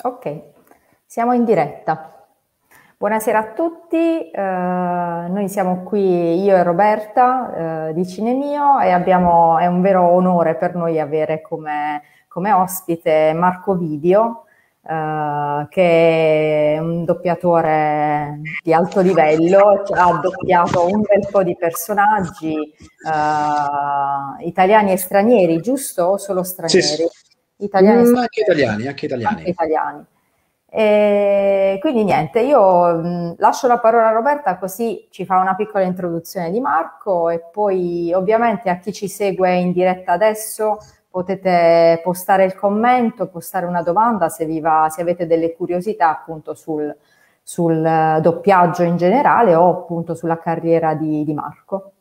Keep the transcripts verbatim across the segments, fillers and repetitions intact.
Ok, siamo in diretta. Buonasera a tutti, eh, noi siamo qui, io e Roberta eh, di Cinemio, e abbiamo, è un vero onore per noi avere come, come ospite Marco Vivio, eh, che è un doppiatore di alto livello, ha doppiato un bel po' di personaggi eh, italiani e stranieri, giusto? O solo Sì, stranieri? sì. Italiani e Mm, anche stranieri, italiani, anche anche italiani. italiani. E quindi niente, io mh, lascio la parola a Roberta così ci fa una piccola introduzione di Marco e poi ovviamente a chi ci segue in diretta adesso potete postare il commento, postare una domanda se, vi va, se avete delle curiosità appunto sul, sul eh, doppiaggio in generale o appunto sulla carriera di, di Marco.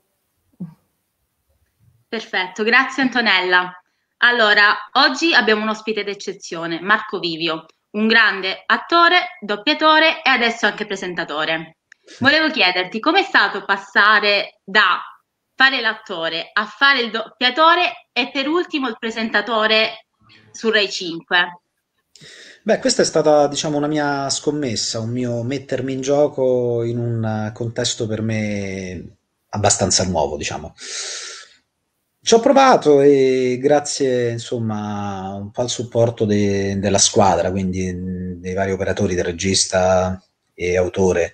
Perfetto, grazie Antonella. Allora, oggi abbiamo un ospite d'eccezione, Marco Vivio, un grande attore, doppiatore e adesso anche presentatore. Volevo chiederti com'è stato passare da fare l'attore a fare il doppiatore e per ultimo il presentatore su Rai cinque. Beh, questa è stata, diciamo, una mia scommessa, un mio mettermi in gioco in un eh, contesto per me abbastanza nuovo, diciamo. Ci ho provato e grazie, insomma, un po' al supporto de- della squadra, quindi mh, dei vari operatori, del regista e autore,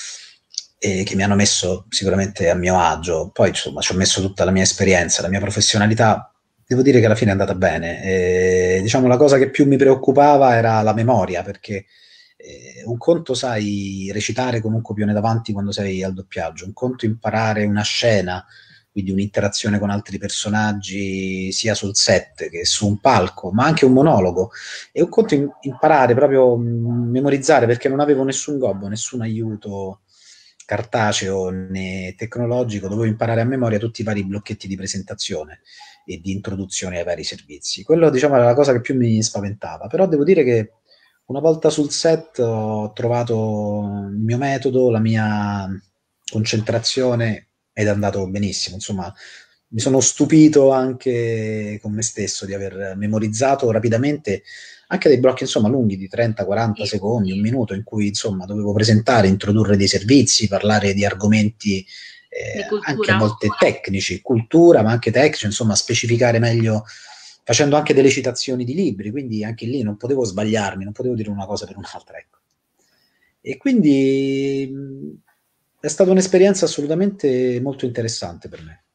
e che mi hanno messo sicuramente a mio agio. Poi, insomma, ci ho messo tutta la mia esperienza, la mia professionalità. Devo dire che alla fine è andata bene. E, diciamo, la cosa che più mi preoccupava era la memoria, perché eh, un conto, sai, recitare con un copione davanti quando sei al doppiaggio, un conto imparare una scena, quindi un'interazione con altri personaggi sia sul set che su un palco, ma anche un monologo. E un conto in- imparare proprio, mh, memorizzare, perché non avevo nessun gobbo, nessun aiuto cartaceo né tecnologico, dovevo imparare a memoria tutti i vari blocchetti di presentazione e di introduzione ai vari servizi. Quello, diciamo, era la cosa che più mi spaventava, però devo dire che una volta sul set ho trovato il mio metodo, la mia concentrazione ed è andato benissimo. Insomma, mi sono stupito anche con me stesso di aver memorizzato rapidamente anche dei blocchi, insomma, lunghi di trenta quaranta Sì, secondi, un minuto, in cui, insomma, dovevo presentare, introdurre dei servizi, parlare di argomenti di eh, anche a cultura. volte tecnici, cultura, ma anche tecnici, insomma, specificare meglio, facendo anche delle citazioni di libri, quindi anche lì non potevo sbagliarmi, non potevo dire una cosa per un'altra, ecco. E quindi mh, è stata un'esperienza assolutamente molto interessante per me.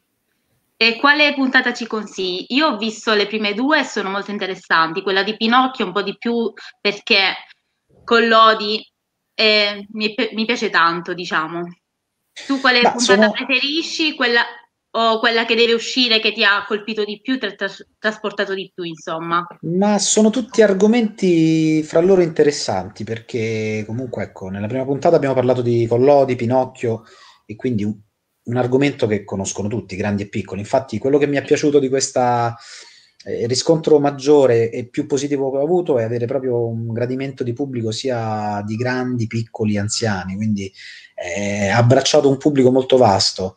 E quale puntata ci consigli? Io ho visto le prime due e sono molto interessanti, quella di Pinocchio un po' di più perché con Lodi eh, mi, mi piace tanto, diciamo. Tu quale Ma puntata sono, preferisci? Quella, o quella che deve uscire che ti ha colpito di più, ti ha tras- trasportato di più, insomma? Ma sono tutti argomenti fra loro interessanti, perché comunque, ecco, nella prima puntata abbiamo parlato di Collodi, Pinocchio, e quindi un, un argomento che conoscono tutti, grandi e piccoli. Infatti, quello che mi è piaciuto di questa eh, riscontro maggiore e più positivo che ho avuto è avere proprio un gradimento di pubblico sia di grandi, piccoli, anziani, quindi eh, ha abbracciato un pubblico molto vasto.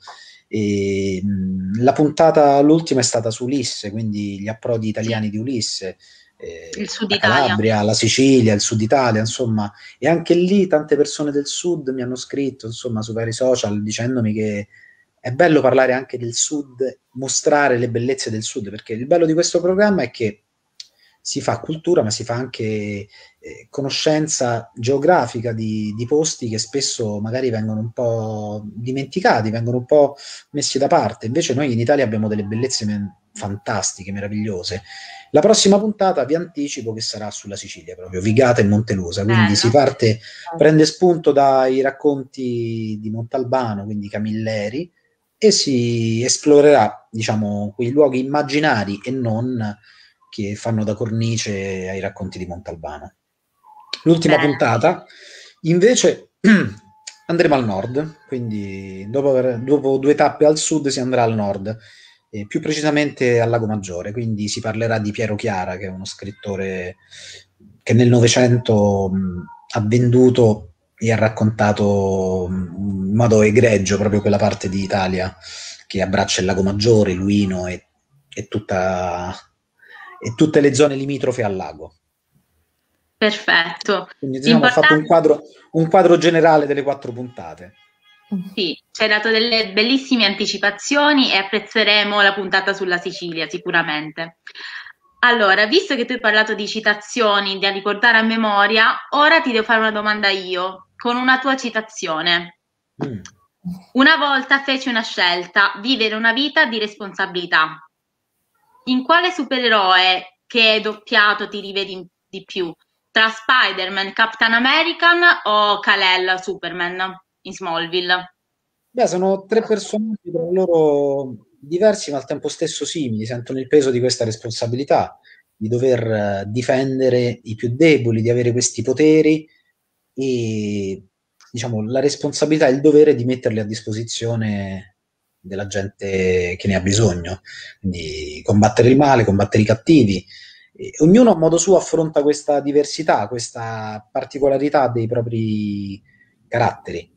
E, mh, la puntata, l'ultima, è stata su Ulisse, quindi gli approdi Sì, italiani di Ulisse, il eh, Sud la Italia. Calabria, la Sicilia, il Sud Italia, insomma, e anche lì tante persone del Sud mi hanno scritto, insomma, su vari social dicendomi che è bello parlare anche del Sud, mostrare le bellezze del Sud, perché il bello di questo programma è che si fa cultura, ma si fa anche eh, conoscenza geografica di, di posti che spesso magari vengono un po' dimenticati, vengono un po' messi da parte. Invece noi in Italia abbiamo delle bellezze men- fantastiche, meravigliose. La prossima puntata vi anticipo che sarà sulla Sicilia, proprio Vigata e Montelusa, quindi si Bello. parte, prende spunto dai racconti di Montalbano, quindi Camilleri, e si esplorerà, diciamo, quei luoghi immaginari e non, che fanno da cornice ai racconti di Montalbano. L'ultima Bene. puntata, invece, andremo al nord, quindi dopo, aver- dopo due tappe al sud si andrà al nord, e più precisamente al Lago Maggiore, quindi si parlerà di Piero Chiara, che è uno scrittore che nel Novecento mh, ha venduto e ha raccontato mh, in modo egregio proprio quella parte di Italia che abbraccia il Lago Maggiore, Luino e, e tutta, e tutte le zone limitrofe al lago. Perfetto. Quindi diciamo ho fatto un L'importante quadro, un quadro generale delle quattro puntate. sì, ci hai dato delle bellissime anticipazioni e apprezzeremo la puntata sulla Sicilia sicuramente. Allora, visto che tu hai parlato di citazioni da ricordare a memoria, ora ti devo fare una domanda io, con una tua citazione. Mm. Una volta feci una scelta, vivere una vita di responsabilità. In quale supereroe che è doppiato ti rivedi di più? Tra Spider-Man, Captain American o Kal-El, Superman in Smallville? Beh, sono tre personaggi tra loro diversi, ma al tempo stesso simili, sentono il peso di questa responsabilità, di dover eh, difendere i più deboli, di avere questi poteri e, diciamo, la responsabilità e il dovere di metterli a disposizione della gente che ne ha bisogno. Quindi combattere il male, combattere i cattivi. E ognuno a modo suo affronta questa diversità, questa particolarità dei propri caratteri.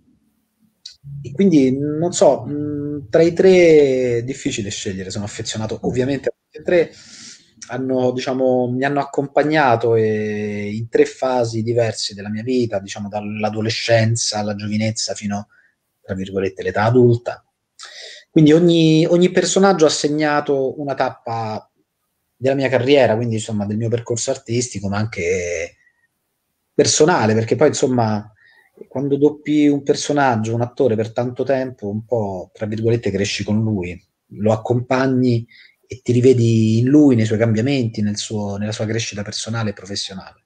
E quindi non so, mh, tra i tre è difficile scegliere, sono affezionato ovviamente a tutti e tre, hanno, diciamo, mi hanno accompagnato e in tre fasi diverse della mia vita, diciamo dall'adolescenza alla giovinezza fino, tra virgolette, l'età adulta. Quindi ogni, ogni personaggio ha segnato una tappa della mia carriera, quindi insomma del mio percorso artistico, ma anche personale, perché poi insomma quando doppi un personaggio, un attore per tanto tempo, un po', tra virgolette, cresci con lui, lo accompagni e ti rivedi in lui, nei suoi cambiamenti, nel suo- nella sua crescita personale e professionale.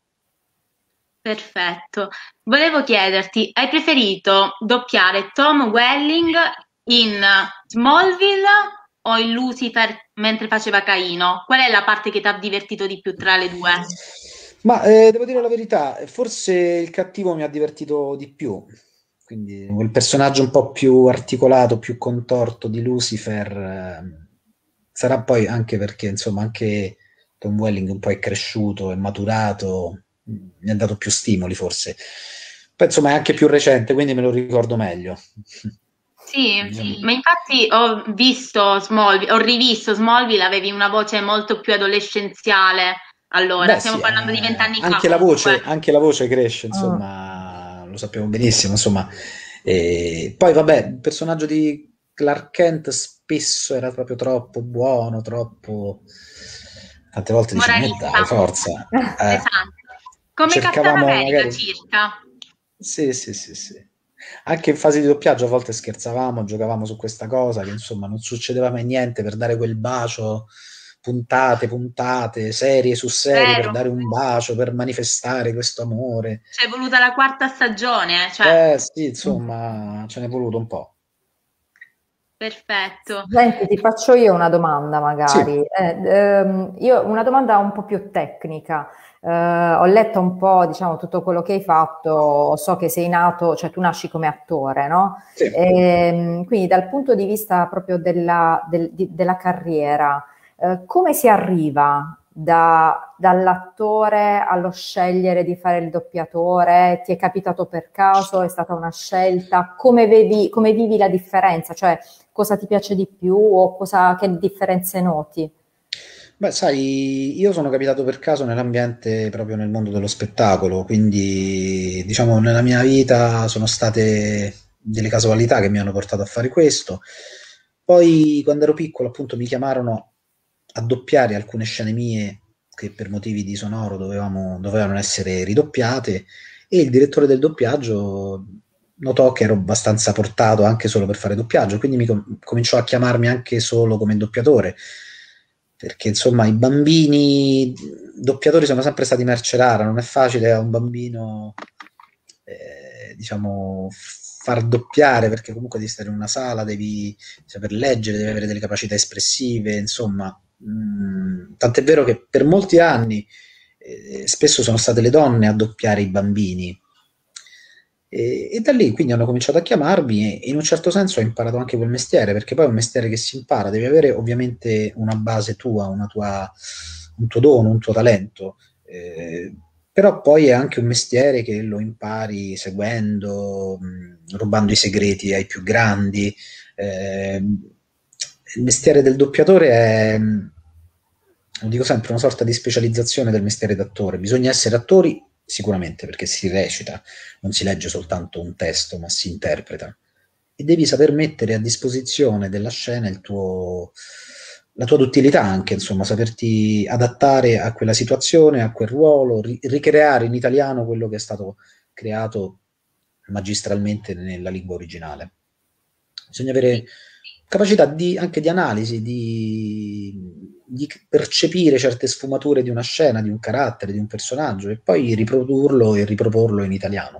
Perfetto. Volevo chiederti, hai preferito doppiare Tom Welling in Smallville o in Lucifer mentre faceva Caino? Qual è la parte che ti ha divertito di più tra le due? Ma eh, devo dire la verità, forse il cattivo mi ha divertito di più, quindi quel personaggio un po' più articolato, più contorto di Lucifer, ehm, sarà poi anche perché insomma anche Tom Welling un po' è cresciuto, è maturato, mh, mi ha dato più stimoli forse. Poi insomma è anche più recente, quindi me lo ricordo meglio. Sì, Diciamo- ma infatti ho visto Smallville, ho rivisto Smallville, avevi una voce molto più adolescenziale. Allora, Beh, stiamo sì, parlando di eh, vent'anni fa anche la comunque. voce, anche la voce cresce, Mm. insomma, lo sappiamo benissimo, insomma. E poi, vabbè, il personaggio di Clark Kent spesso era proprio troppo buono, troppo... Tante volte dici, ma che dai, Moralista. forza. Eh, Esatto. Come Captain cercavamo America magari... circa. Sì, sì, sì, sì. Anche in fase di doppiaggio a volte scherzavamo, giocavamo su questa cosa, che insomma non succedeva mai niente per dare quel bacio, puntate, puntate, serie su serie per Vero. dare un bacio, per manifestare questo amore. C'è voluta la quarta stagione, eh, cioè, Eh sì, insomma, ce n'è voluto un po'. perfetto. Senti, ti faccio io una domanda Sì, magari. Eh, ehm, io una domanda un po' più tecnica. Eh, ho letto un po', diciamo, tutto quello che hai fatto, so che sei nato, cioè tu nasci come attore, no? sì. Ehm, quindi dal punto di vista proprio della, del- di- della carriera, eh, come si arriva da- dall'attore allo scegliere di fare il doppiatore? Ti è capitato per caso? È stata una scelta? Come vivi, come vivi la differenza? Cioè, cosa ti piace di più o cosa, che differenze noti? Beh, sai, io sono capitato per caso nell'ambiente proprio nel mondo dello spettacolo, quindi diciamo nella mia vita sono state delle casualità che mi hanno portato a fare questo. Poi quando ero piccolo, appunto, mi chiamarono a doppiare alcune scene mie che per motivi di sonoro dovevamo- dovevano essere ridoppiate e il direttore del doppiaggio notò che ero abbastanza portato anche solo per fare doppiaggio, quindi mi com- cominciò a chiamarmi anche solo come doppiatore, perché insomma i bambini doppiatori sono sempre stati merce rara, non è facile a un bambino eh, diciamo far doppiare perché comunque devi stare in una sala, devi saper leggere, devi avere delle capacità espressive, insomma, mh, tant'è vero che per molti anni eh, spesso sono state le donne a doppiare i bambini. E, e da lì quindi hanno cominciato a chiamarmi e in un certo senso ho imparato anche quel mestiere, perché poi è un mestiere che si impara, devi avere ovviamente una base tua, una tua un tuo dono, un tuo talento, eh, però poi è anche un mestiere che lo impari seguendo, mh, rubando i segreti ai più grandi. Eh, il mestiere del doppiatore è, lo dico sempre, una sorta di specializzazione del mestiere d'attore. Bisogna essere attori sicuramente, perché si recita, non si legge soltanto un testo, ma si interpreta. E devi saper mettere a disposizione della scena il tuo, la tua duttilità anche, insomma, saperti adattare a quella situazione, a quel ruolo, ri- ricreare in italiano quello che è stato creato magistralmente nella lingua originale. Bisogna avere capacità di, anche di analisi, di, di percepire certe sfumature di una scena, di un carattere, di un personaggio e poi riprodurlo e riproporlo in italiano.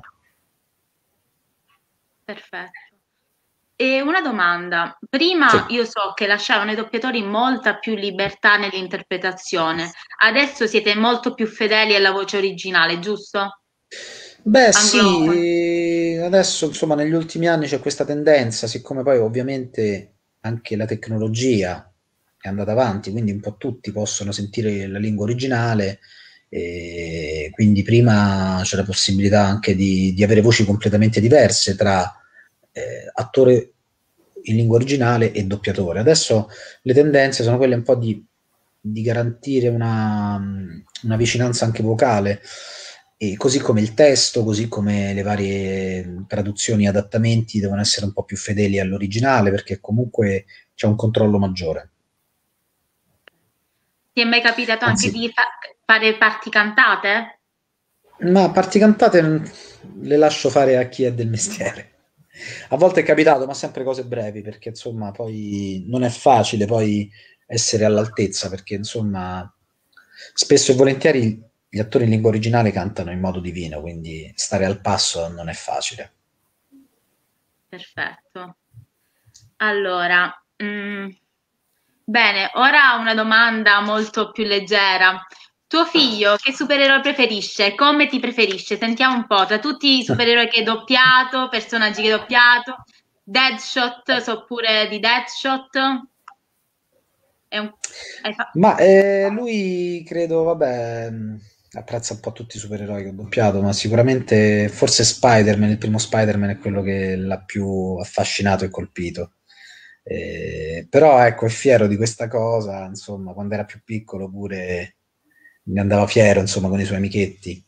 Perfetto. E una domanda, prima Sì. io so che lasciavano ai doppiatori molta più libertà nell'interpretazione, adesso siete molto più fedeli alla voce originale, giusto? Beh, Anglofoni. sì, adesso insomma negli ultimi anni c'è questa tendenza, siccome poi ovviamente anche la tecnologia è andata avanti, quindi un po' tutti possono sentire la lingua originale, e quindi prima c'è la possibilità anche di, di avere voci completamente diverse tra eh, attore in lingua originale e doppiatore. Adesso le tendenze sono quelle un po' di, di garantire una, una vicinanza anche vocale, e così come il testo, così come le varie traduzioni e adattamenti devono essere un po' più fedeli all'originale, perché comunque c'è un controllo maggiore. Ti è mai capitato anche Anzi, di fa- fare parti cantate? ma parti cantate mm, le lascio fare a chi è del mestiere. A volte è capitato, ma sempre cose brevi, perché insomma poi non è facile poi essere all'altezza, perché insomma spesso e volentieri gli attori in lingua originale cantano in modo divino, quindi stare al passo non è facile. Perfetto. Allora, mm, bene, ora una domanda molto più leggera. Tuo figlio che supereroe preferisce? Come ti preferisce? Sentiamo un po', tra tutti i supereroi che hai doppiato, personaggi che hai doppiato, Deadshot, so pure di Deadshot. È un... hai fa- Ma eh, lui credo, vabbè, mh, apprezza un po' tutti i supereroi che ho doppiato, ma sicuramente forse Spider-Man, il primo Spider-Man è quello che l'ha più affascinato e colpito. Eh, però ecco, è fiero di questa cosa, insomma, quando era più piccolo pure ne andava fiero, insomma, con i suoi amichetti.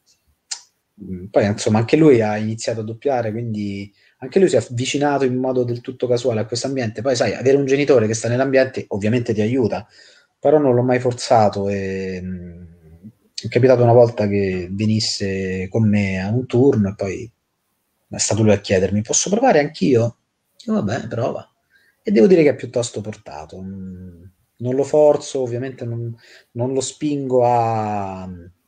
Mm, Poi, insomma, anche lui ha iniziato a doppiare, quindi anche lui si è avvicinato in modo del tutto casuale a questo ambiente. Poi, sai, avere un genitore che sta nell'ambiente ovviamente ti aiuta, però non l'ho mai forzato e mh, è capitato una volta che venisse con me a un turno e poi è stato lui a chiedermi, posso provare anch'io? Io, vabbè, prova. E devo dire che è piuttosto portato. Mm, Non lo forzo, ovviamente non, non lo spingo a...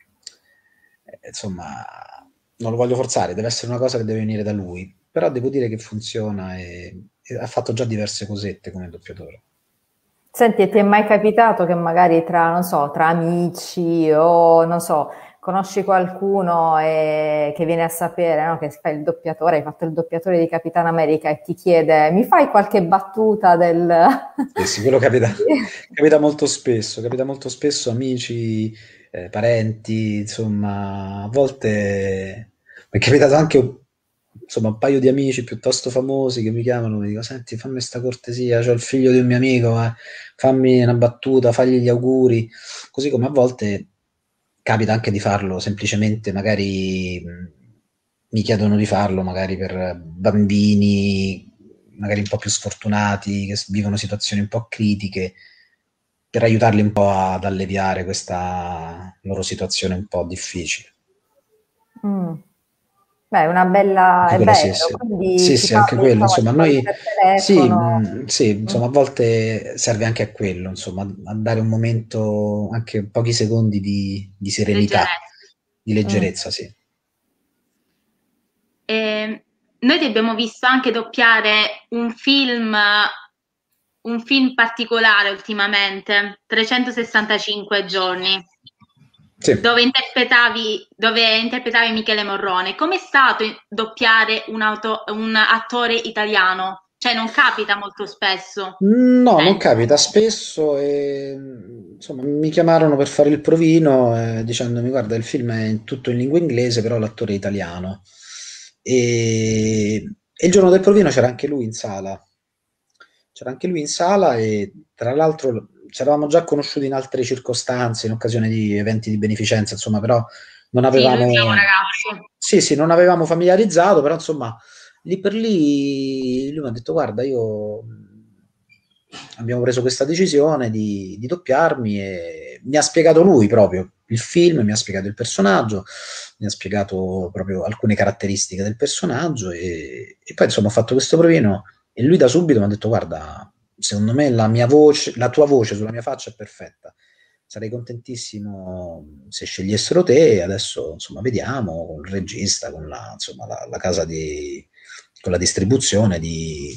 eh, insomma, non lo voglio forzare, deve essere una cosa che deve venire da lui. Però devo dire che funziona e, e ha fatto già diverse cosette come doppiatore. Senti, e ti è mai capitato che magari tra, non so, tra amici o, non so, conosci qualcuno e che viene a sapere, no, che fai il doppiatore, hai fatto il doppiatore di Capitan America e ti chiede, mi fai qualche battuta del... Sì, sì, quello capita, capita molto spesso, capita molto spesso, amici, eh, parenti, insomma, a volte mi è capitato anche, insomma, un paio di amici piuttosto famosi che mi chiamano, mi dicono, senti, fammi sta cortesia, c'ho il figlio di un mio amico, eh, fammi una battuta, fagli gli auguri, così come a volte capita anche di farlo semplicemente, magari mh, mi chiedono di farlo, magari per bambini, magari un po' più sfortunati, che s- vivono situazioni un po' critiche, per aiutarli un po' ad alleviare questa loro situazione un po' difficile. Mm. Beh, è una bella, Anche è quello sì, bello, sì. quindi Sì, ci sì, anche parli, quello, insomma, insomma, ci parli noi per sì, telefono. mh, sì, Mm. insomma, a volte serve anche a quello, insomma, a dare un momento, anche pochi secondi di, di serenità, Leggerezza. di Mm. leggerezza, sì. E noi ti abbiamo visto anche doppiare un film, un film particolare ultimamente, trecentosessantacinque giorni, Sì. dove interpretavi, dove interpretavi Michele Morrone. Com'è stato doppiare un, auto- un attore italiano? Cioè, non capita molto spesso, No, non penso. capita spesso e insomma mi chiamarono per fare il provino eh, dicendomi guarda il film è in- tutto in lingua inglese però l'attore è italiano e, e il giorno del provino c'era anche lui in sala, c'era anche lui in sala e tra l'altro ci eravamo già conosciuti in altre circostanze, in occasione di eventi di beneficenza, insomma però non Sì, lui è un bravo avevamo, ragazzo. sì, sì, non avevamo familiarizzato, però insomma, lì per lì lui mi ha detto, guarda, io abbiamo preso questa decisione di, di doppiarmi e mi ha spiegato lui proprio il film, mi ha spiegato il personaggio, mi ha spiegato proprio alcune caratteristiche del personaggio e, e poi insomma ho fatto questo provino e lui da subito mi ha detto, guarda, secondo me la mia voce, la tua voce sulla mia faccia è perfetta. Sarei contentissimo se scegliessero te e adesso insomma vediamo con il regista, con la, insomma, la, la casa di, con la distribuzione di,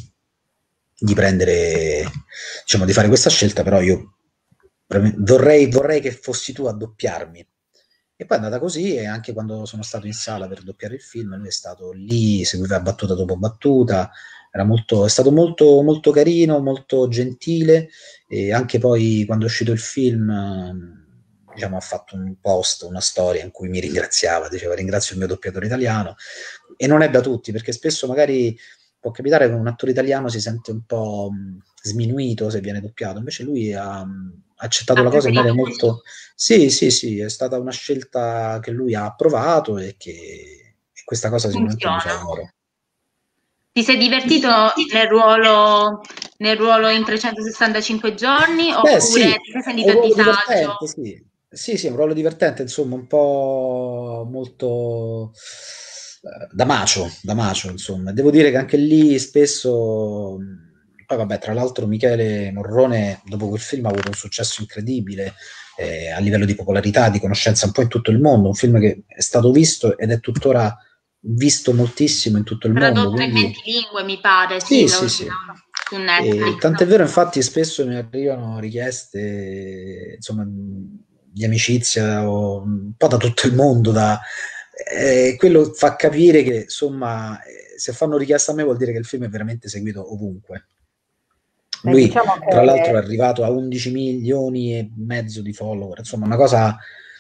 di prendere, diciamo, di fare questa scelta, però io vorrei, vorrei che fossi tu a doppiarmi. E poi è andata così e anche quando sono stato in sala per doppiare il film, lui è stato lì, seguiva battuta dopo battuta, era molto, è stato molto, molto carino, molto gentile e anche poi quando è uscito il film, diciamo, ha fatto un post, una storia in cui mi ringraziava, diceva ringrazio il mio doppiatore italiano e non è da tutti perché spesso magari può capitare che un attore italiano si sente un po' mh, sminuito se viene doppiato, invece lui ha mh, accettato Ha la cosa in modo preferito così. molto... Sì, sì, sì, è stata una scelta che lui ha approvato e che e questa cosa sicuramente mi fa Funziona. onore. Ti sei divertito nel ruolo, nel ruolo in trecentosessantacinque giorni Beh, oppure sì, ti sei è un sentito a ruolo disagio? divertente, sì. Sì, sì, è un ruolo divertente, insomma, un po' molto eh, da macio, da macio, insomma. Devo dire che anche lì spesso, mh, poi vabbè, tra l'altro Michele Morrone, dopo quel film, ha avuto un successo incredibile eh, a livello di popolarità, di conoscenza un po' in tutto il mondo, un film che è stato visto ed è tuttora visto moltissimo in tutto il mondo, Tradotto in quindi venti lingue, mi pare, sì, sì, l'ho sì, visto sì. su E Netflix. tant'è vero, infatti, spesso mi arrivano richieste, insomma, di amicizia o un po' da tutto il mondo. Da, eh, quello fa capire che, insomma, eh, se fanno richiesta a me vuol dire che il film è veramente seguito ovunque. Beh, Lui, diciamo tra l'altro, è che arrivato a undici milioni e mezzo di follower, insomma, una cosa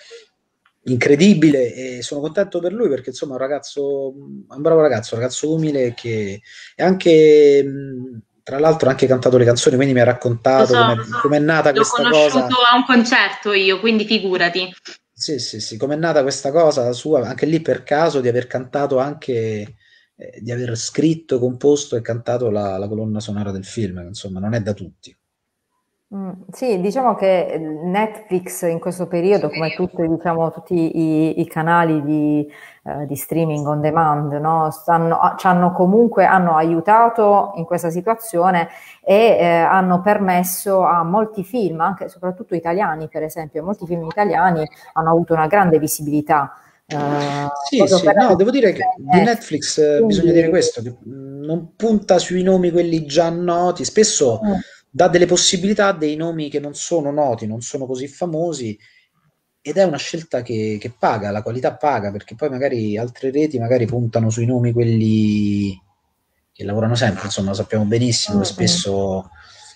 incredibile e sono contento per lui perché insomma è un ragazzo, è un bravo ragazzo, un ragazzo umile che è anche, mh, tra l'altro, ha anche cantato le canzoni, quindi mi ha Lo raccontato so, come è nata l'ho questa cosa. conosciuto a un concerto io, quindi figurati. Sì, sì, sì, com'è nata questa cosa sua, anche lì per caso di aver cantato anche, eh, di aver scritto, composto e cantato la, la colonna sonora del film, che, insomma, non è da tutti. mm, sì, diciamo che eh, Netflix in questo periodo, come tutti, diciamo, tutti i, i canali di, eh, di streaming on demand, no, stanno, ah, ci hanno comunque hanno aiutato in questa situazione e eh, hanno permesso a molti film, anche soprattutto italiani, per esempio, molti film italiani hanno avuto una grande visibilità. eh, Sì, Proprio sì, per la no, devo dire che diffusione di di Netflix. Netflix eh, bisogna dire Quindi, questo, che mh, non punta sui nomi quelli già noti, spesso mm, dà delle possibilità a dei nomi che non sono noti, non sono così famosi, ed è una scelta che, che paga, la qualità paga, perché poi magari altre reti magari puntano sui nomi quelli che lavorano sempre, insomma, lo sappiamo benissimo che mm, mm. spesso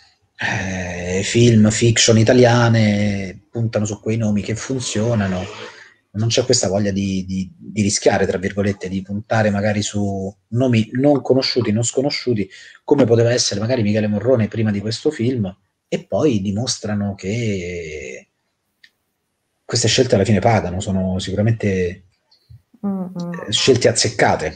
eh, film, fiction italiane puntano su quei nomi che funzionano, non c'è questa voglia di, di, di rischiare, tra virgolette, di puntare magari su nomi non conosciuti, non sconosciuti, come poteva essere magari Michele Morrone prima di questo film, e poi dimostrano che queste scelte alla fine pagano, sono sicuramente Mm, mm. eh, scelte azzeccate.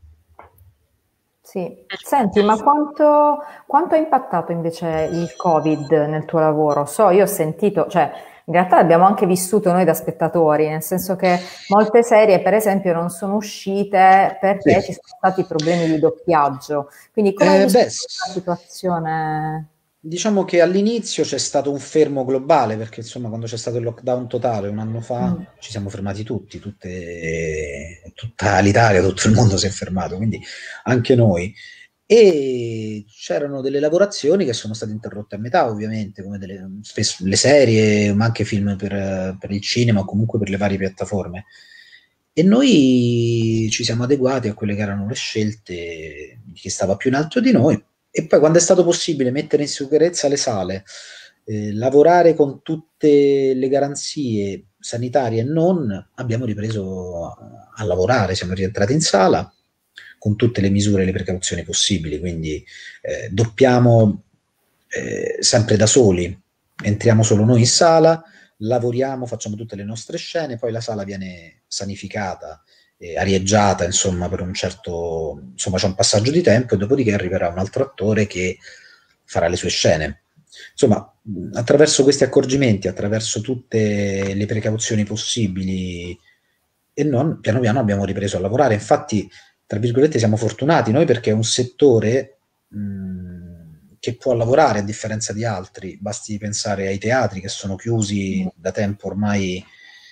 Sì. Senti, ma quanto, quanto ha impattato invece il Covid nel tuo lavoro? So, io ho sentito, cioè, in realtà l'abbiamo anche vissuto noi da spettatori, nel senso che molte serie, per esempio, non sono uscite perché ci Sì. sono stati problemi di doppiaggio. Quindi, come hai Eh, beh, vissuto la situazione? diciamo che all'inizio c'è stato un fermo globale, perché insomma quando c'è stato il lockdown totale un anno fa Mm, ci siamo fermati tutti, tutte, tutta l'Italia, tutto il mondo si è fermato, quindi anche noi. E c'erano delle lavorazioni che sono state interrotte a metà, ovviamente, come delle, spesso le serie, ma anche film per, per il cinema o comunque per le varie piattaforme. E noi ci siamo adeguati a quelle che erano le scelte di chi stava più in alto di noi. E poi, quando è stato possibile mettere in sicurezza le sale, eh, lavorare con tutte le garanzie sanitarie e non, abbiamo ripreso a, a lavorare, siamo rientrati in sala con tutte le misure e le precauzioni possibili, quindi eh, doppiamo eh, sempre da soli, entriamo solo noi in sala, lavoriamo, facciamo tutte le nostre scene, poi la sala viene sanificata, eh, arieggiata, insomma, per un certo, insomma, c'è un passaggio di tempo e dopodiché arriverà un altro attore che farà le sue scene. Insomma, attraverso questi accorgimenti, attraverso tutte le precauzioni possibili e non, piano piano abbiamo ripreso a lavorare. Infatti, tra virgolette, siamo fortunati noi perché è un settore mh, che può lavorare a differenza di altri. Basti pensare ai teatri che sono chiusi da tempo ormai,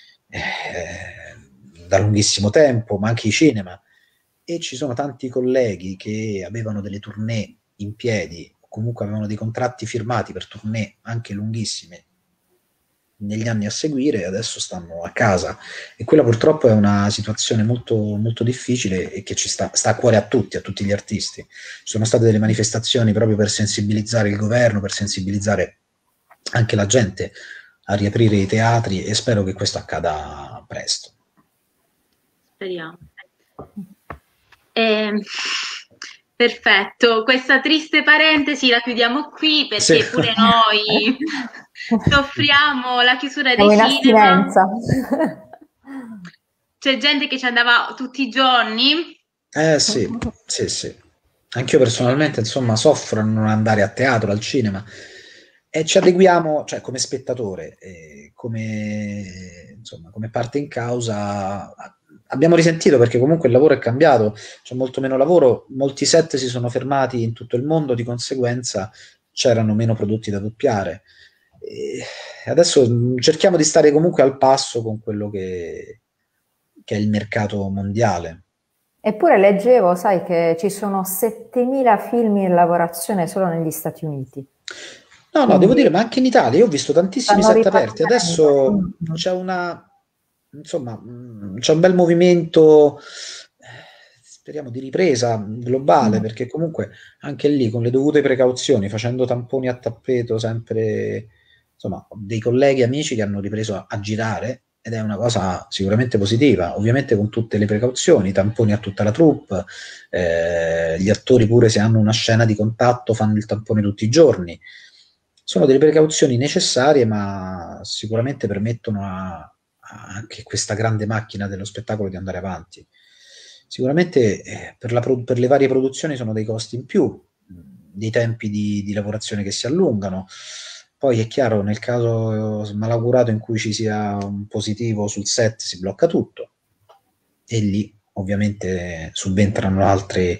eh, da lunghissimo tempo, ma anche i cinema. E ci sono tanti colleghi che avevano delle tournée in piedi, o comunque avevano dei contratti firmati per tournée anche lunghissime negli anni a seguire, e adesso stanno a casa. E quella purtroppo è una situazione molto, molto difficile e che ci sta, sta a cuore a tutti, a tutti gli artisti. Ci sono state delle manifestazioni proprio per sensibilizzare il governo, per sensibilizzare anche la gente a riaprire i teatri, e spero che questo accada presto. Speriamo. Eh, perfetto, questa triste parentesi la chiudiamo qui perché sì, pure noi soffriamo la chiusura dei Siamo cinema. In astinenza. C'è gente che ci andava tutti i giorni. Eh sì, sì, sì. Anch'io personalmente, insomma, soffro a non andare a teatro, al cinema, e ci adeguiamo, cioè come spettatore, eh, come, insomma, come parte in causa. Abbiamo risentito perché comunque il lavoro è cambiato, c'è molto meno lavoro, molti set si sono fermati in tutto il mondo, di conseguenza c'erano meno prodotti da doppiare. E adesso cerchiamo di stare comunque al passo con quello che, che è il mercato mondiale. Eppure leggevo, sai, che ci sono settemila film in lavorazione solo negli Stati Uniti. No, no, Quindi, devo dire, ma anche in Italia, io ho visto tantissimi set aperti, adesso mm-hmm. c'è una... insomma, c'è un bel movimento, speriamo, di ripresa globale, mm. perché comunque anche lì, con le dovute precauzioni, facendo tamponi a tappeto sempre, insomma, ho dei colleghi, amici che hanno ripreso a, a girare, ed è una cosa sicuramente positiva, ovviamente con tutte le precauzioni, tamponi a tutta la troupe, eh, gli attori pure, se hanno una scena di contatto, fanno il tampone tutti i giorni. Sono delle precauzioni necessarie, ma sicuramente permettono a anche questa grande macchina dello spettacolo di andare avanti. Sicuramente eh, per, la per le varie produzioni sono dei costi in più, dei tempi di, di lavorazione che si allungano. Poi è chiaro, nel caso malaugurato in cui ci sia un positivo sul set, si blocca tutto, e lì ovviamente subentrano altri,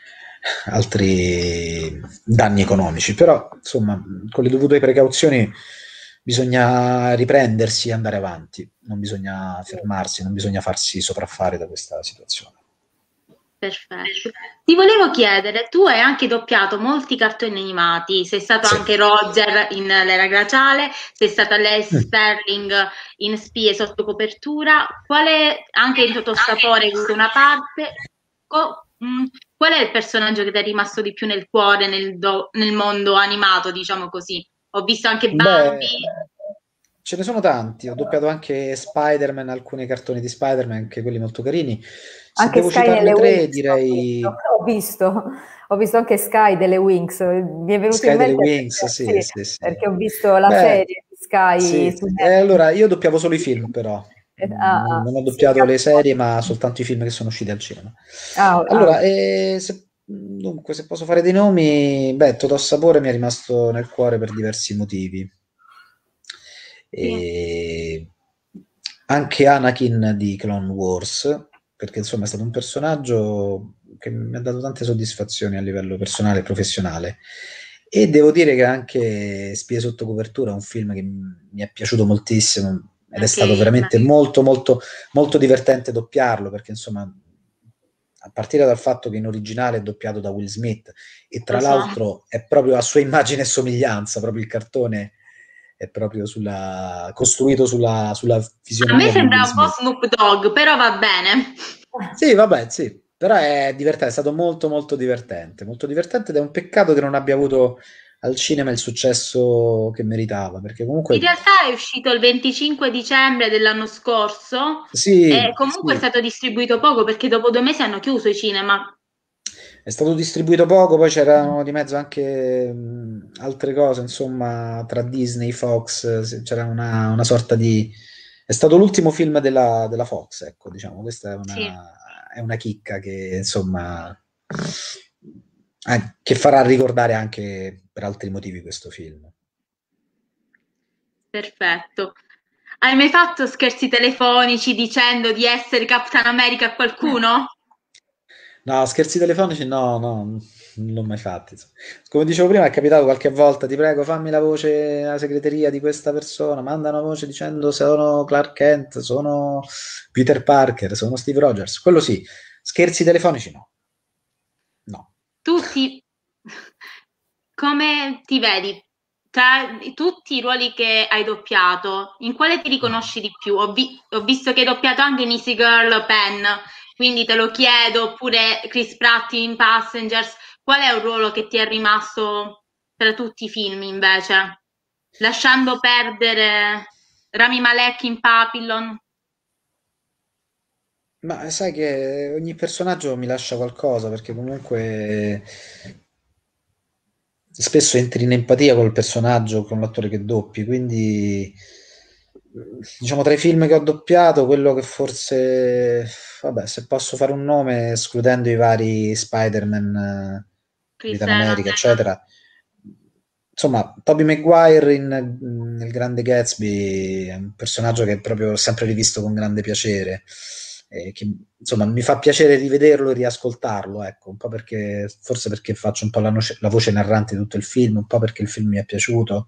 altri danni economici. Però insomma, con le dovute precauzioni bisogna riprendersi e andare avanti, non bisogna fermarsi, non bisogna farsi sopraffare da questa situazione. Perfetto. Ti volevo chiedere, tu hai anche doppiato molti cartoni animati, sei stato sì. anche Roger in L'Era Glaciale, sei stata lei mm. Sterling in Spie sotto copertura, quale, anche in Totosapore hai avuto una parte, Co mh, qual è il personaggio che ti è rimasto di più nel cuore nel, do nel mondo animato, diciamo così? Ho visto anche Bambi. Beh, ce ne sono tanti, ho doppiato anche Spider-Man, alcuni cartoni di Spider-Man, anche quelli molto carini. Se anche devo Sky citarne delle tre, Wings, direi... Ho visto, ho visto anche Sky delle Wings, mi è venuto Sky in mente delle Wings, perché, sì, sì, sì, sì. perché ho visto la Beh, serie di Sky. Sì. Su Eh, allora, io doppiavo solo i film, però. Ah, non, non ho doppiato sì, le serie, ma soltanto i film che sono usciti al cinema. Ah, allora, ah. Eh, se, dunque, se posso fare dei nomi, beh, Totosapore mi è rimasto nel cuore per diversi motivi. E anche Anakin di Clone Wars, perché insomma è stato un personaggio che mi ha dato tante soddisfazioni a livello personale e professionale. E devo dire che anche Spie sotto copertura è un film che mi è piaciuto moltissimo, ed okay, è stato veramente beh. molto molto molto divertente doppiarlo, perché insomma, a partire dal fatto che in originale è doppiato da Will Smith, e tra so. l'altro è proprio a sua immagine e somiglianza, proprio il cartone è proprio sulla, costruito sulla, sulla fisionomia. A me sembra un po' Snoop Dogg, però va bene. Sì, vabbè, sì, però è divertente, è stato molto molto divertente, molto divertente, ed è un peccato che non abbia avuto al cinema il successo che meritava, perché comunque... In realtà è uscito il venticinque dicembre dell'anno scorso, sì, e comunque sì. è stato distribuito poco, perché dopo due mesi hanno chiuso i cinema. È stato distribuito poco, poi c'erano di mezzo anche mh, altre cose, insomma, tra Disney, Fox, se- c'era una, una sorta di... È stato l'ultimo film della, della Fox, ecco, diciamo, questa è Sì, una, è una chicca che, insomma, eh, che farà ricordare anche per altri motivi questo film. perfetto. Hai mai fatto scherzi telefonici dicendo di essere Capitan America a qualcuno? No, scherzi telefonici no, no, non l'ho mai fatti. Insomma. Come dicevo prima, è capitato qualche volta, ti prego, fammi la voce alla segreteria di questa persona, manda una voce dicendo sono Clark Kent, sono Peter Parker, sono Steve Rogers. Quello sì, scherzi telefonici no. No. Tu ti... Come ti vedi? Tra i- tutti i ruoli che hai doppiato, in quale ti riconosci di più? Ho, vi- ho visto che hai doppiato anche in Easy Girl Pen, quindi te lo chiedo, oppure Chris Pratt in Passengers. Qual è un ruolo che ti è rimasto tra tutti i film invece? Lasciando perdere Rami Malek in Papillon. Ma sai che ogni personaggio mi lascia qualcosa, perché comunque spesso entri in empatia col personaggio, con l'attore che doppi, quindi diciamo tra i film che ho doppiato, quello che forse, vabbè, se posso fare un nome, escludendo i vari Spider-Man, eh, Chris Capitan America, Evans. eccetera, insomma, Tobey Maguire in, nel Grande Gatsby è un personaggio che proprio ho sempre rivisto con grande piacere, e che insomma mi fa piacere rivederlo e riascoltarlo, ecco, un po' perché, forse perché faccio un po' la, noce- la voce narrante di tutto il film, un po' perché il film mi è piaciuto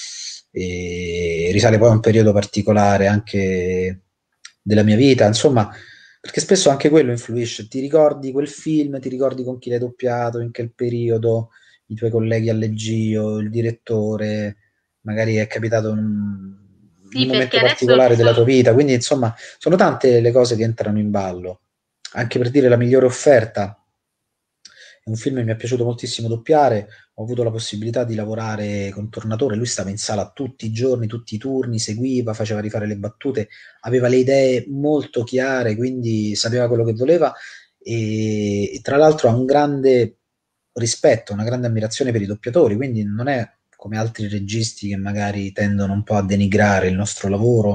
e risale poi a un periodo particolare anche della mia vita, insomma, perché spesso anche quello influisce, ti ricordi quel film, ti ricordi con chi l'hai doppiato, in che periodo, i tuoi colleghi al leggio, il direttore, magari è capitato in un, in un Sì, perché momento adesso particolare della tua vita, quindi insomma sono tante le cose che entrano in ballo. Anche per dire la migliore offerta, è un film che mi è piaciuto moltissimo doppiare, ho avuto la possibilità di lavorare con Tornatore, lui stava in sala tutti i giorni, tutti i turni, seguiva, faceva rifare le battute, aveva le idee molto chiare, quindi sapeva quello che voleva e, e tra l'altro ha un grande rispetto, una grande ammirazione per i doppiatori, quindi non è come altri registi che magari tendono un po' a denigrare il nostro lavoro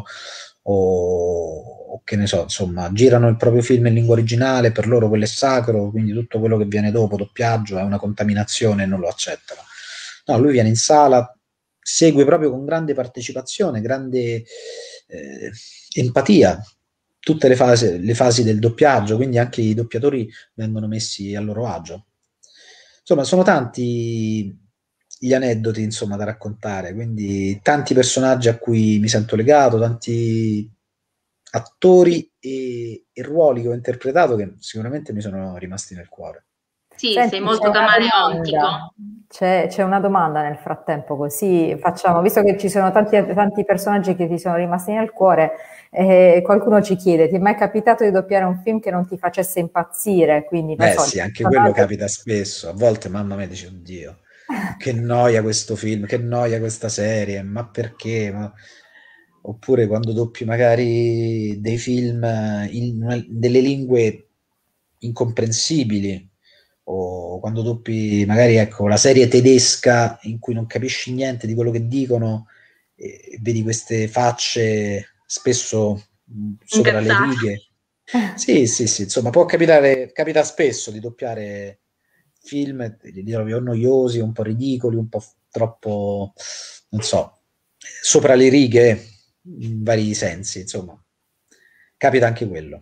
o, o che ne so, insomma, girano il proprio film in lingua originale, per loro quello è sacro, quindi tutto quello che viene dopo, doppiaggio, è una contaminazione e non lo accettano. No, lui viene in sala, segue proprio con grande partecipazione, grande eh, empatia tutte le fasi, le fasi del doppiaggio, quindi anche i doppiatori vengono messi a loro agio. Insomma, sono tanti gli aneddoti, insomma, da raccontare, quindi tanti personaggi a cui mi sento legato, tanti attori e, e ruoli che ho interpretato che sicuramente mi sono rimasti nel cuore. sì, sei Senti, c'è molto una camaleontico. domanda. C'è, c'è una domanda nel frattempo, così facciamo, visto che ci sono tanti, tanti personaggi che ti sono rimasti nel cuore, eh, qualcuno ci chiede, ti è mai capitato di doppiare un film che non ti facesse impazzire? Quindi, non Beh, so, il sì, anche quello personaggio... capita spesso. A volte mamma mia dice, oddio, che noia questo film, che noia questa serie, ma perché? Ma... Oppure quando doppi magari dei film in una- delle lingue incomprensibili, o quando doppi magari, ecco, la serie tedesca in cui non capisci niente di quello che dicono e, e vedi queste facce spesso mh, sopra le Incazzata. righe. Sì, sì, sì, insomma, può capitare, capita spesso di doppiare film, e li trovi o noiosi, un po' ridicoli, un po' f- troppo, non so, sopra le righe, in vari sensi, insomma. Capita anche quello.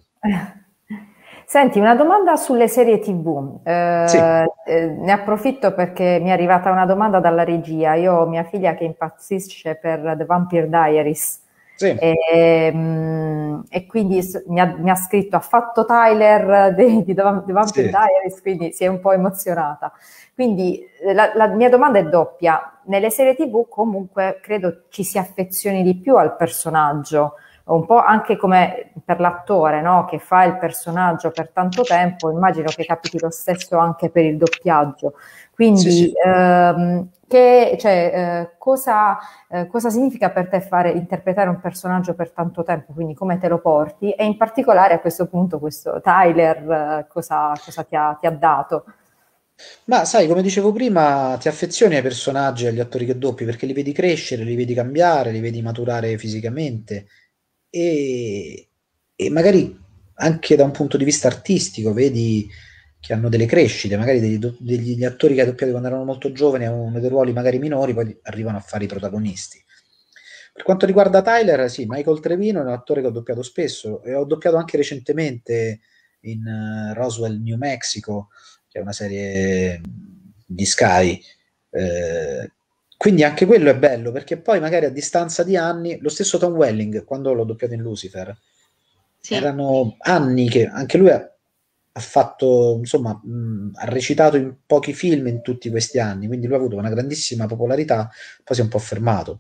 Senti, una domanda sulle serie T V. Sì, Eh, eh, ne approfitto perché mi è arrivata una domanda dalla regia. Io ho mia figlia che impazzisce per The Vampire Diaries sì, e, mm, e quindi s- mi ha, mi ha scritto, ha fatto Tyler di, di The Vam- The Vampire sì. Diaries, quindi si è un po' emozionata. Quindi eh, la, la mia domanda è doppia. Nelle serie T V comunque credo ci si affezioni di più al personaggio un po' anche come per l'attore, no? Che fa il personaggio per tanto tempo, immagino che capiti lo stesso anche per il doppiaggio. Sì, Quindi, sì. ehm, che, cioè, eh, cosa, eh, cosa significa per te fare, interpretare un personaggio per tanto tempo? Quindi come te lo porti? E in particolare a questo punto questo Tyler, eh, cosa, cosa ti ha, ti ha dato? Ma sai, come dicevo prima, ti affezioni ai personaggi e agli attori che doppi perché li vedi crescere, li vedi cambiare, li vedi maturare fisicamente e, e magari anche da un punto di vista artistico vedi che hanno delle crescite, magari degli, do- degli attori che hai doppiato quando erano molto giovani avevano dei ruoli magari minori, poi arrivano a fare i protagonisti. Per quanto riguarda Tyler, sì, Michael Trevino è un attore che ho doppiato spesso e ho doppiato anche recentemente in eh, Roswell, New Mexico, che è una serie di Sky. Eh, quindi anche quello è bello perché poi magari a distanza di anni, lo stesso Tom Welling, quando l'ho doppiato in Lucifer, Sì. erano anni che anche lui ha, ha fatto, insomma, mh, ha recitato in pochi film in tutti questi anni, quindi lui ha avuto una grandissima popolarità, poi si è un po' fermato.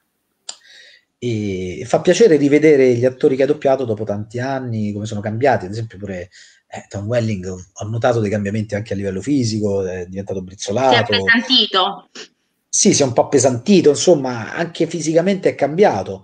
E fa piacere rivedere gli attori che ha doppiato dopo tanti anni, come sono cambiati, ad esempio pure eh, Tom Welling, ho notato dei cambiamenti anche a livello fisico, è diventato Si è brizzolato, appesantito. sì, si è un po' appesantito, insomma, anche fisicamente è cambiato.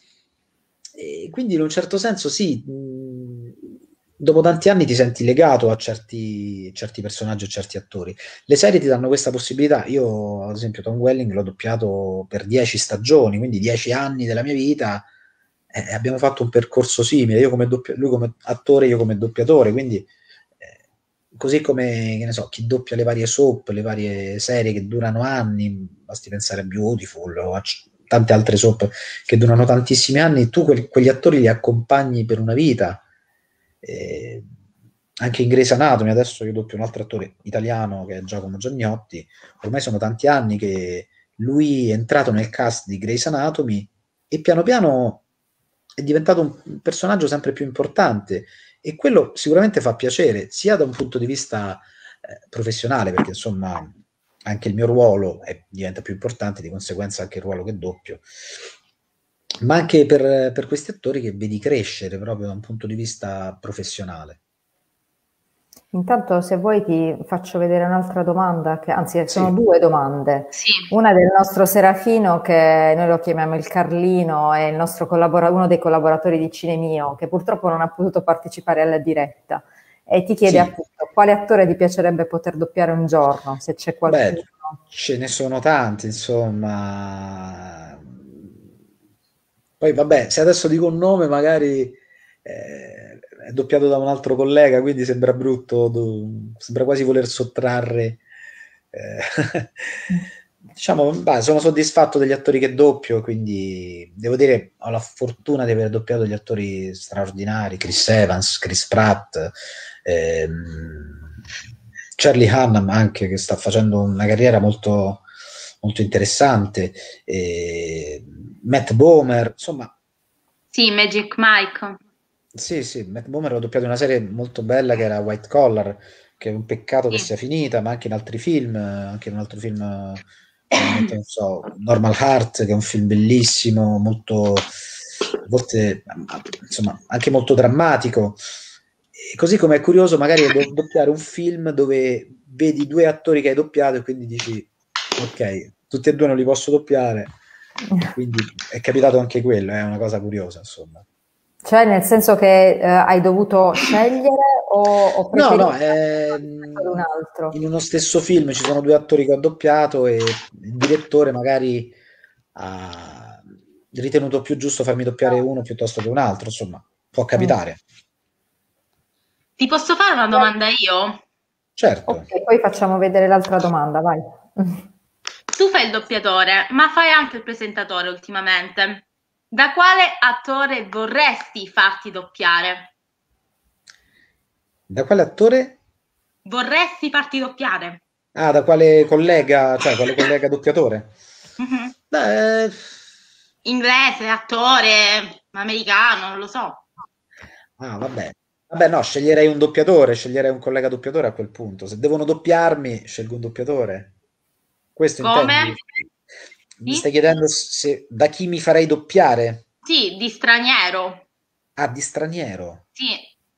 E quindi in un certo senso sì, mh, dopo tanti anni ti senti legato a certi, certi personaggi o certi attori. Le serie ti danno questa possibilità. Io, ad esempio, Tom Welling l'ho doppiato per dieci stagioni, quindi dieci anni della mia vita, e abbiamo fatto un percorso simile, io come doppia- lui come attore, io come doppiatore, quindi eh, così come, che ne so, chi doppia le varie soap, le varie serie che durano anni, basti pensare a Beautiful o a c- tante altre soap che durano tantissimi anni, tu que- quegli attori li accompagni per una vita. Eh, anche in Grey's Anatomy, adesso io doppio un altro attore italiano che è Giacomo Giagnotti, ormai sono tanti anni che lui è entrato nel cast di Grey's Anatomy e piano piano è diventato un personaggio sempre più importante e quello sicuramente fa piacere, sia da un punto di vista eh, professionale, perché insomma anche il mio ruolo è- diventa più importante, di conseguenza anche il ruolo che doppio, ma anche per, per questi attori che vedi crescere proprio da un punto di vista professionale. Intanto, se vuoi, ti faccio vedere un'altra domanda, che, anzi, sono Sì, due domande. Sì. Una del nostro Serafino, che noi lo chiamiamo il Carlino, è il nostro collabora- uno dei collaboratori di Cinemio, che purtroppo non ha potuto partecipare alla diretta. E ti chiede sì, appunto quale attore ti piacerebbe poter doppiare un giorno, se c'è beh, qualcuno. ce ne sono tanti, insomma. Poi vabbè, se adesso dico un nome, magari eh, è doppiato da un altro collega, quindi sembra brutto, do- sembra quasi voler sottrarre. eh, diciamo, beh, sono soddisfatto degli attori che doppio, quindi devo dire, ho la fortuna di aver doppiato degli attori straordinari, Chris Evans, Chris Pratt, ehm, Charlie Hunnam anche, che sta facendo una carriera molto, molto interessante, e Matt Bomer, insomma, Sì, Magic Mike. sì, sì, Matt Bomer ha doppiato una serie molto bella che era White Collar, che è un peccato che Sì. sia finita, ma anche in altri film, anche in un altro film, eh, mi viene in mente, non so, Normal Heart, che è un film bellissimo, molto, a volte, insomma, anche molto drammatico. E così come è curioso magari do- doppiare un film dove vedi due attori che hai doppiato e quindi dici, ok, tutti e due non li posso doppiare, e quindi è capitato anche quello, è una cosa curiosa, insomma. Cioè, nel senso che eh, hai dovuto scegliere o, o No, preferire no, ad un ehm, in altro? uno stesso film ci sono due attori che ho doppiato e il direttore magari ha ritenuto più giusto farmi doppiare uno piuttosto che un altro, insomma, può Mm. capitare. Ti posso fare una domanda io? Certo. Ok, poi facciamo vedere l'altra domanda, vai. Tu fai il doppiatore, ma fai anche il presentatore ultimamente. Da quale attore vorresti farti doppiare? Da quale attore? Vorresti farti doppiare? Ah, da quale collega, cioè quale collega doppiatore? Mhm. Beh, Inglese, attore, americano, non lo so. ah, vabbè. Vabbè, no, sceglierei un doppiatore, sceglierei un collega doppiatore a quel punto. Se devono doppiarmi, scelgo un doppiatore. Questo Come? intendi? Mi Sì? stai chiedendo se da chi mi farei doppiare? Sì, di straniero. Ah, di straniero. Sì,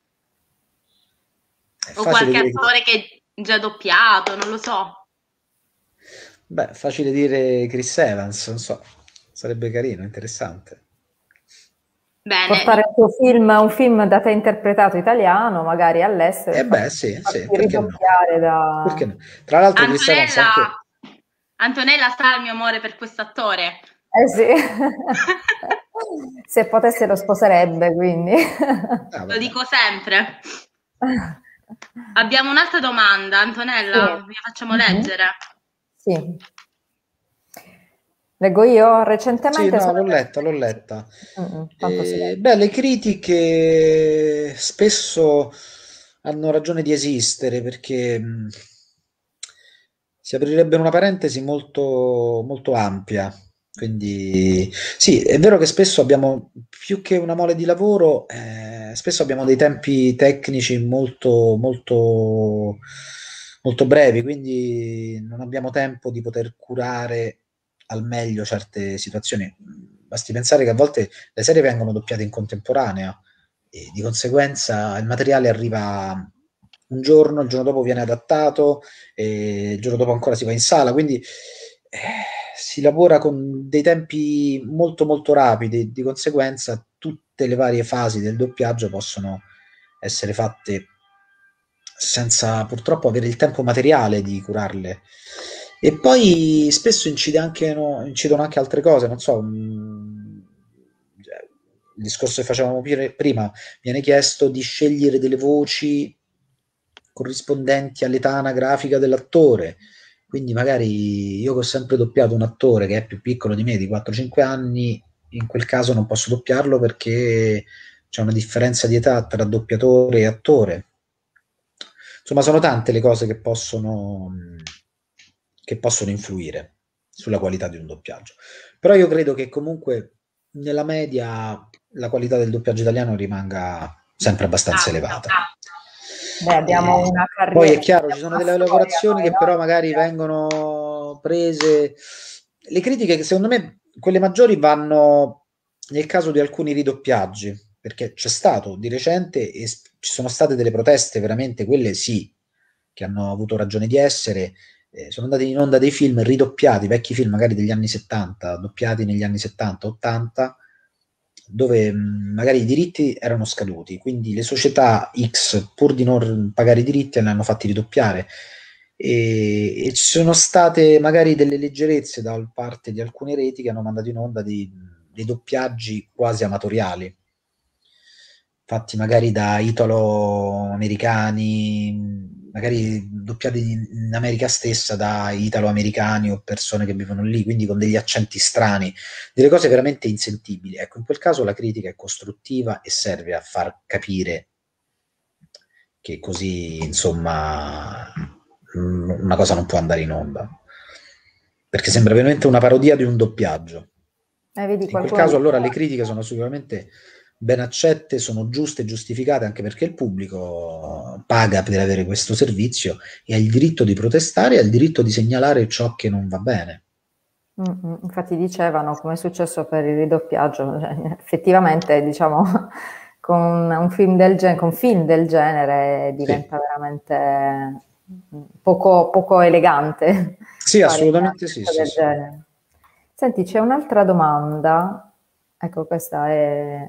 È o facile qualche dire che... attore che già doppiato, non lo so. Beh, facile dire Chris Evans, non so. Sarebbe carino, interessante. Bene, portare il tuo film, un film da te interpretato italiano, magari all'estero, E e beh, farti, sì, sì, farti perché no? ridoppiare Perché da... no? Tra l'altro Chris Evans anche... Antonella, Antonella sa il mio amore per questo attore. Eh sì, se potesse lo sposerebbe, quindi. Ah, Lo vabbè. dico sempre. Abbiamo un'altra domanda, Sì. Antonella, vi facciamo Mhm. leggere. Sì. Leggo io? Sì, Recentemente no, sono... l'ho letta, l'ho letta. Mm, mm, tanto si Eh, legge. beh, le critiche spesso hanno ragione di esistere perché mh, si aprirebbe una parentesi molto, molto ampia. Quindi sì, è vero che spesso abbiamo più che una mole di lavoro, eh, spesso abbiamo dei tempi tecnici molto, molto, molto brevi, quindi non abbiamo tempo di poter curare al meglio certe situazioni. Basti pensare che a volte le serie vengono doppiate in contemporanea e di conseguenza il materiale arriva un giorno, il giorno dopo viene adattato, e il giorno dopo ancora si va in sala, quindi eh, si lavora con dei tempi molto molto rapidi, di conseguenza tutte le varie fasi del doppiaggio possono essere fatte senza purtroppo avere il tempo materiale di curarle. E poi spesso incide anche, no, incidono anche altre cose, non so, mh, il discorso che facevamo prima, viene chiesto di scegliere delle voci corrispondenti all'età anagrafica dell'attore. Quindi magari io che ho sempre doppiato un attore che è più piccolo di me, di quattro cinque anni, in quel caso non posso doppiarlo perché c'è una differenza di età tra doppiatore e attore. Insomma, sono tante le cose che possono, che possono influire sulla qualità di un doppiaggio. Però io credo che comunque nella media la qualità del doppiaggio italiano rimanga sempre abbastanza Alta. elevata. Beh, abbiamo E una poi è carriera, chiaro, ci abbiamo sono una delle storia lavorazioni noi, che però magari no? vengono prese. Le critiche che secondo me, quelle maggiori, vanno nel caso di alcuni ridoppiaggi, perché c'è stato di recente e ci sono state delle proteste, veramente quelle sì, che hanno avuto ragione di essere. Eh, sono andati in onda dei film ridoppiati, vecchi film magari degli anni settanta, doppiati negli anni settanta ottanta, dove mh, magari i diritti erano scaduti, quindi le società X, pur di non pagare i diritti, ne hanno fatti ridoppiare. E, e ci sono state magari delle leggerezze da parte di alcune reti che hanno mandato in onda dei, dei doppiaggi quasi amatoriali, fatti magari da italo-americani, magari doppiati in America stessa da italo-americani o persone che vivono lì, quindi con degli accenti strani, delle cose veramente insentibili. Ecco, in quel caso la critica è costruttiva e serve a far capire che così, insomma, una cosa non può andare in onda. Perché sembra veramente una parodia di un doppiaggio. Eh, vedi, In quel qualcuno caso dice... allora le critiche sono sicuramente ben accette, sono giuste e giustificate anche perché il pubblico paga per avere questo servizio e ha il diritto di protestare e ha il diritto di segnalare ciò che non va bene. Mm-mm. Infatti dicevano, come è successo per il ridoppiaggio, cioè, effettivamente diciamo con un film del genere, con film del genere diventa Sì, veramente poco, poco elegante sì, fare una assolutamente sì, scelta sì, del sì. genere. Senti, c'è un'altra domanda, ecco questa è...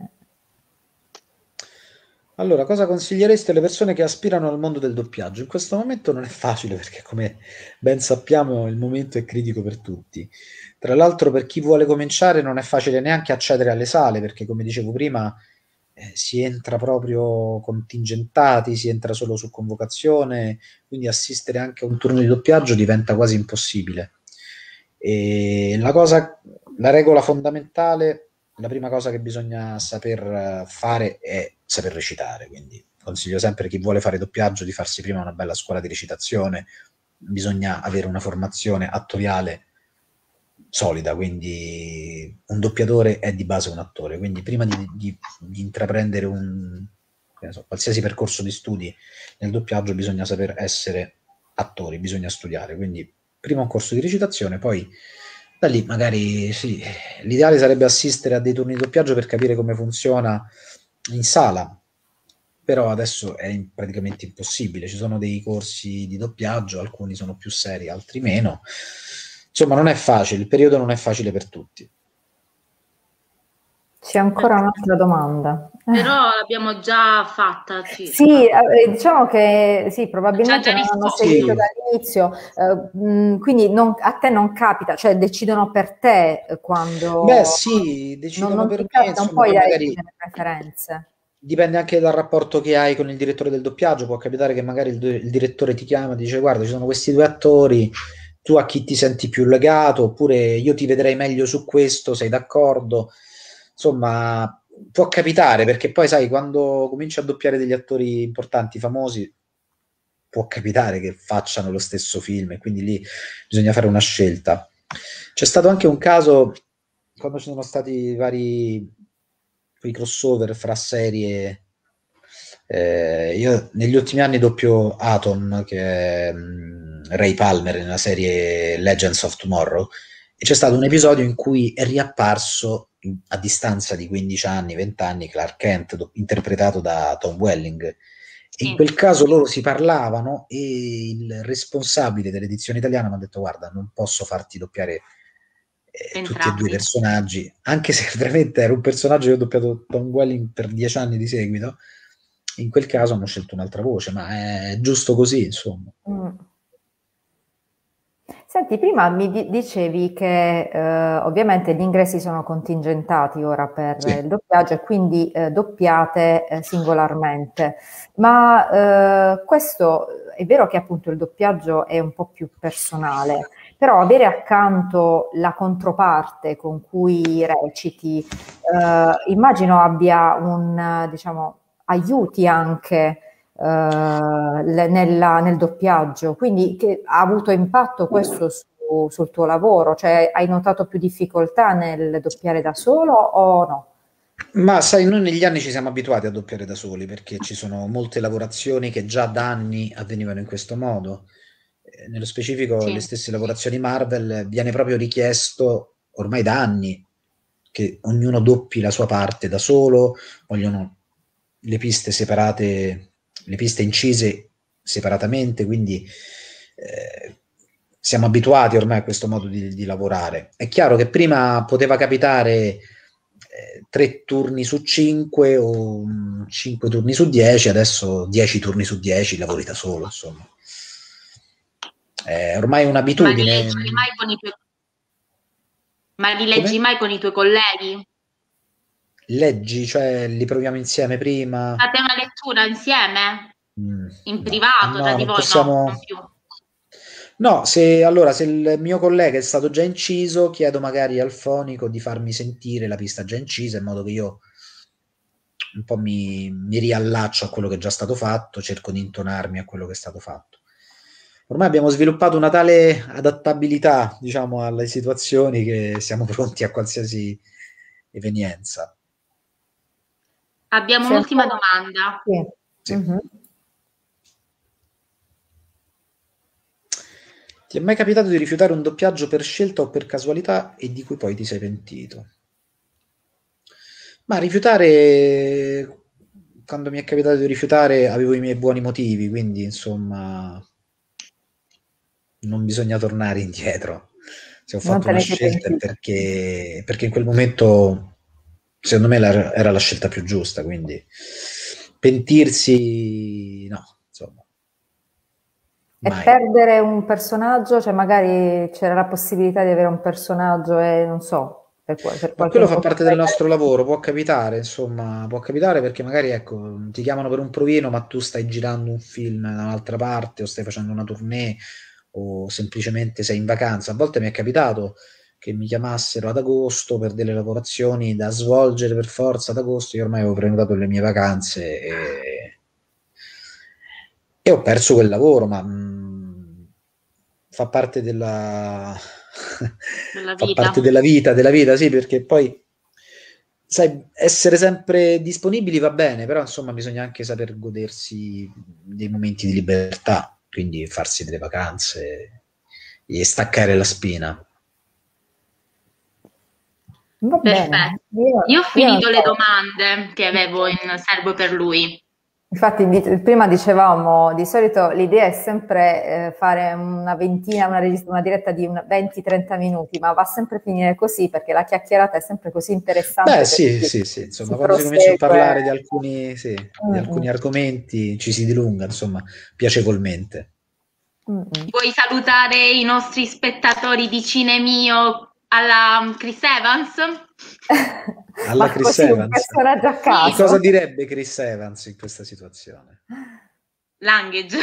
Allora, cosa consigliereste alle persone che aspirano al mondo del doppiaggio? In questo momento non è facile perché, come ben sappiamo, il momento è critico per tutti. Tra l'altro, per chi vuole cominciare, non è facile neanche accedere alle sale perché, come dicevo prima, eh, si entra proprio contingentati, si entra solo su convocazione, quindi assistere anche a un turno di doppiaggio diventa quasi impossibile. E la cosa, la regola fondamentale, la prima cosa che bisogna saper fare è saper recitare, quindi consiglio sempre a chi vuole fare doppiaggio di farsi prima una bella scuola di recitazione, bisogna avere una formazione attoriale solida, quindi un doppiatore è di base un attore, quindi prima di, di, di intraprendere un che ne so, qualsiasi percorso di studi nel doppiaggio bisogna saper essere attori, bisogna studiare, quindi prima un corso di recitazione, poi da lì magari sì, l'ideale sarebbe assistere a dei turni di doppiaggio per capire come funziona in sala, però adesso è praticamente impossibile, ci sono dei corsi di doppiaggio, alcuni sono più seri, altri meno, insomma non è facile, il periodo non è facile per tutti. C'è ancora un'altra domanda. Però l'abbiamo già fatta, sì. Sì, eh, diciamo che sì, Ci ha probabilmente già non hanno risposto. seguito Sì, dall'inizio, eh, mh, quindi non- a te non capita, cioè decidono per te eh, beh, quando sì, non, decidono non per ti me, capita, non insomma, puoi poi dare magari delle preferenze. dipende anche dal rapporto che hai con il direttore del doppiaggio. Può capitare che magari il, il direttore ti chiama e dice: guarda, ci sono questi due attori, tu a chi ti senti più legato, oppure io ti vedrei meglio su questo, sei d'accordo? Insomma, può capitare, perché poi sai, quando cominci a doppiare degli attori importanti, famosi, può capitare che facciano lo stesso film e quindi lì bisogna fare una scelta. C'è stato anche un caso quando ci sono stati vari quei crossover fra serie. Eh, io negli ultimi anni doppio Atom, che è mh, Ray Palmer nella serie Legends of Tomorrow, e c'è stato un episodio in cui è riapparso in- a distanza di quindici anni, venti anni, Clark Kent, do- interpretato da Tom Welling. E in Sì, quel caso loro si parlavano e il responsabile dell'edizione italiana mi ha detto: guarda, non posso farti doppiare eh, tutti e due i entrambi. personaggi, anche se veramente era un personaggio che ho doppiato Tom Welling per dieci anni di seguito. In quel caso hanno scelto un'altra voce, ma è giusto così, insomma. Mm. Senti, prima mi di- dicevi che eh, ovviamente gli ingressi sono contingentati ora per il Sì. doppiaggio e quindi eh, doppiate eh, singolarmente, ma eh, questo è vero che appunto il doppiaggio è un po' più personale, però avere accanto la controparte con cui reciti, eh, immagino abbia un, eh, diciamo, aiuti anche eh, le- nella- nel doppiaggio. Quindi che ha avuto impatto questo su- sul tuo lavoro? Cioè hai notato più difficoltà nel doppiare da solo o no? Ma sai, noi negli anni ci siamo abituati a doppiare da soli perché ci sono molte lavorazioni che già da anni avvenivano in questo modo. Eh, nello specifico, le Sì. stesse lavorazioni Marvel viene proprio richiesto ormai da anni che ognuno doppi la sua parte da solo, vogliono le piste separate, le piste incise separatamente, quindi eh, siamo abituati ormai a questo modo di, di lavorare. È chiaro che prima poteva capitare eh, tre turni su cinque o mm, cinque turni su dieci, adesso dieci turni su dieci lavori da solo, insomma. È ormai Ma li un'abitudine. leggi mai con i tuoi, ma li leggi Come? mai con i tuoi colleghi? Leggi, cioè li proviamo insieme prima? Fate una lettura insieme? Mm, In no, privato, tra no, di non voi? No, possiamo. non più. No, se allora se il mio collega è stato già inciso, chiedo magari al fonico di farmi sentire la pista già incisa in modo che io un po' mi, mi riallaccio a quello che è già stato fatto, cerco di intonarmi a quello che è stato fatto. Ormai abbiamo sviluppato una tale adattabilità, diciamo, alle situazioni che siamo pronti a qualsiasi evenienza. Abbiamo C'è un'ultima ancora? domanda. Sì. Sì. Mhm. Ti è mai capitato di rifiutare un doppiaggio per scelta o per casualità e di cui poi ti sei pentito? Ma rifiutare, quando mi è capitato di rifiutare, avevo i miei buoni motivi, quindi insomma non bisogna tornare indietro. Se ho Non fatto te una ne sei scelta è pentito. perché, perché in quel momento, secondo me, la- era la scelta più giusta, quindi pentirsi, no, insomma, E mai. perdere un personaggio, cioè magari c'era la possibilità di avere un personaggio e non so, per, qua- per Ma qualche quello fa motivo parte del hai nostro deciso. lavoro, può capitare, insomma, può capitare perché magari, ecco, ti chiamano per un provino, ma tu stai girando un film da un'altra parte o stai facendo una tournée o semplicemente sei in vacanza. A volte mi è capitato che mi chiamassero ad agosto per delle lavorazioni da svolgere per forza ad agosto, io ormai avevo prenotato le mie vacanze e, e ho perso quel lavoro, ma mh, fa parte della Della fa vita. parte della vita, della vita, sì, perché poi sai, essere sempre disponibili va bene, però insomma bisogna anche saper godersi dei momenti di libertà, quindi farsi delle vacanze e staccare la spina. Va bene, Perfetto. io, Io ho io non finito le so. domande che avevo in serbo per lui. Infatti di- prima dicevamo, di solito l'idea è sempre eh, fare una ventina, una, regist- una diretta di venti trenta minuti, ma va sempre a finire così perché la chiacchierata è sempre così Beh, interessante, per sì, cui sì, sì, si insomma, quando si comincia a prosegue. parlare di alcuni, sì, di Mm, mm, alcuni argomenti ci si dilunga, insomma, piacevolmente. mm, mm. Vuoi salutare i nostri spettatori di Cinemio alla Chris Evans? Alla Ma Chris così un Evans. personaggio a Sì, Che cosa caso. direbbe Chris Evans in questa situazione? language.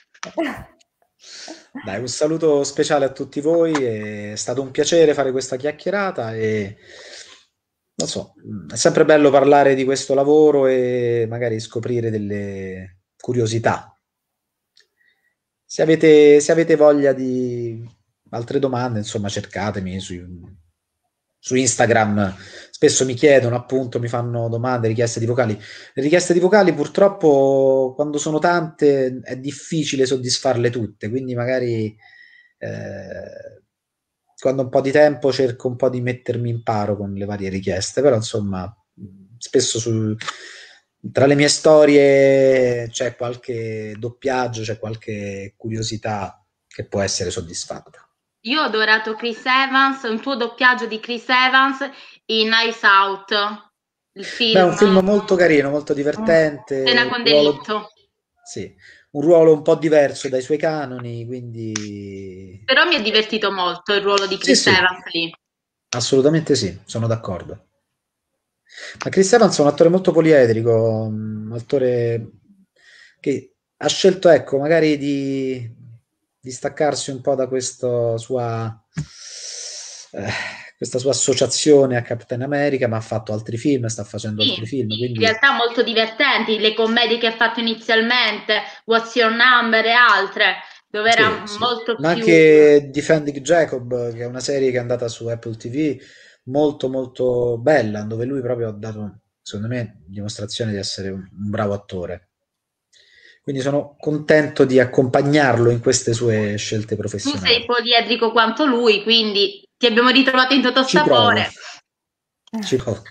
Dai, un saluto speciale a tutti voi, è stato un piacere fare questa chiacchierata e non so, è sempre bello parlare di questo lavoro e magari scoprire delle curiosità. Se avete, se avete voglia di altre domande, insomma, cercatemi su, su Instagram. Spesso mi chiedono, appunto, mi fanno domande, richieste di vocali. Le richieste di vocali, purtroppo, quando sono tante, è difficile soddisfarle tutte, quindi magari eh, quando ho un po' di tempo cerco un po' di mettermi in paro con le varie richieste, però insomma, spesso sul- tra le mie storie c'è qualche doppiaggio, c'è qualche curiosità che può essere soddisfatta. Io ho adorato Chris Evans, un tuo doppiaggio di Chris Evans in Knives Out, il Beh, è un film film molto carino, molto Mm. Cena divertente, un con ruolo, delitto. sì, un ruolo un po' diverso dai suoi canoni, quindi Però mi è divertito molto il ruolo di sì, Chris sì, Evans lì. assolutamente sì, sono d'accordo. Ma Chris Evans è un attore molto poliedrico, un attore che ha scelto, ecco, magari di, di staccarsi un po' da questo sua, eh, questa sua associazione a Captain America, ma ha fatto altri film, sta facendo Sì, altri film, in quindi realtà molto divertenti, le commedie che ha fatto inizialmente, What's Your Number e altre, dove era sì, sì. molto Ma più... anche Defending Jacob, che è una serie che è andata su Apple T V, molto molto bella, dove lui proprio ha dato, secondo me, dimostrazione di essere un, un bravo attore. Quindi sono contento di accompagnarlo in queste sue scelte Tu sei professionali. poliedrico quanto lui, quindi ti abbiamo ritrovato in Totò Ci provo, Sapore. ci provo.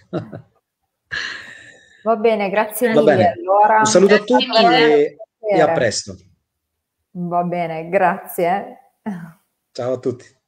Va bene, grazie Va mille. bene, un Allora, saluto a è stato Grazie tutti mille. veramente e, un e a piacere. presto. Va bene, grazie. Ciao a tutti.